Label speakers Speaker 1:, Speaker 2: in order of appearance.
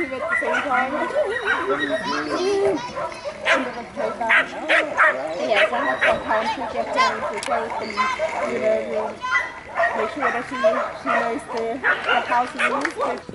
Speaker 1: scream at the same time. Under the playground. Yes, and sometimes we get them to close and, we'll make sure that she knows the house rules. But